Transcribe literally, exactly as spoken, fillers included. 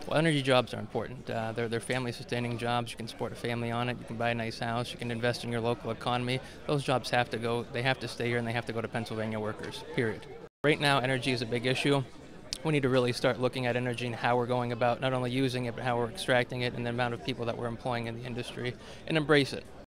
Well, energy jobs are important. Uh, they're, they're family-sustaining jobs. You can support a family on it. You can buy a nice house. You can invest in your local economy. Those jobs have to go. They have to stay here, and they have to go to Pennsylvania workers, period. Right now, energy is a big issue. We need to really start looking at energy and how we're going about not only using it, but how we're extracting it and the amount of people that we're employing in the industry, and embrace it.